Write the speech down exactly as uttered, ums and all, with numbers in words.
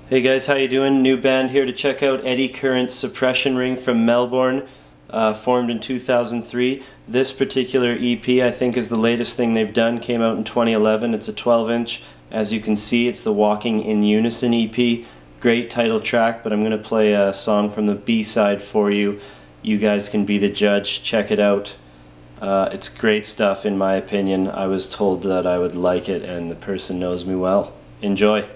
Hey guys, how you doing? New band here to check out Eddy Current's Suppression Ring from Melbourne, uh, formed in two thousand three. This particular E P I think is the latest thing they've done, came out in twenty eleven. It's a twelve inch. As you can see, it's the Walking in Unison E P. Great title track, but I'm going to play a song from the B-side for you. You guys can be the judge. Check it out. Uh, it's great stuff in my opinion. I was told that I would like it and the person knows me well. Enjoy.